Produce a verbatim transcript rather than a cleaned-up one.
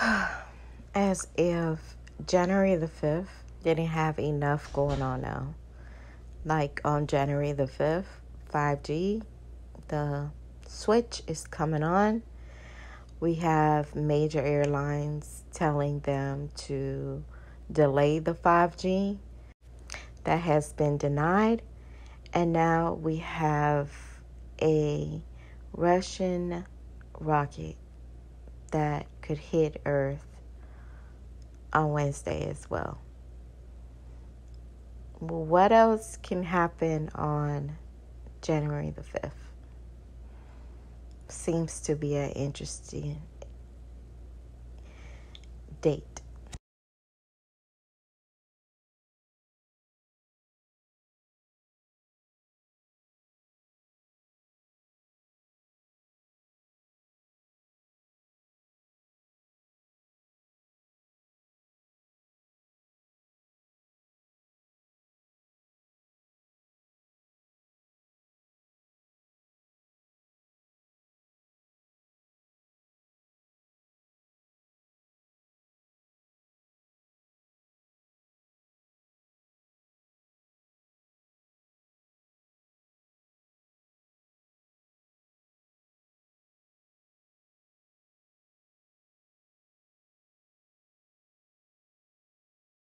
As if January the fifth didn't have enough going on now. Like on January the fifth, five G, the switch is coming on. We have major airlines telling them to delay the five G. That has been denied. And now we have a Russian rocket that could hit Earth on Wednesday as well. What else can happen on January the fifth? Seems to be an interesting date.